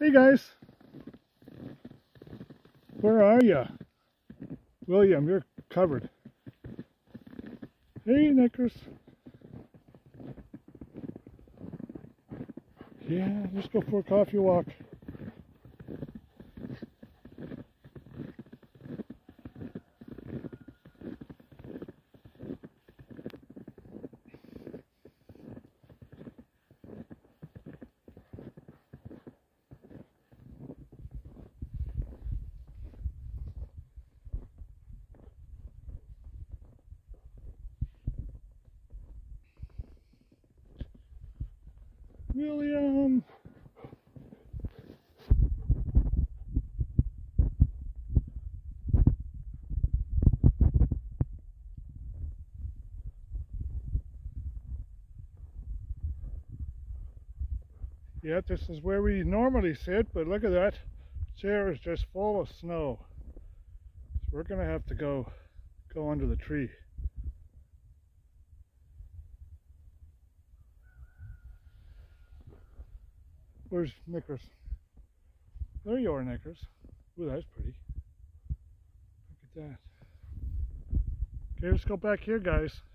Hey guys, where are ya? William, you're covered. Hey Knickers. Yeah, let's go for a coffee walk. William. Yeah, this is where we normally sit, but look at that. Chair is just full of snow. So we're gonna have to go under the tree. Where's Knickers? There you are, Knickers. Ooh, that's pretty. Look at that. Okay, let's go back here, guys.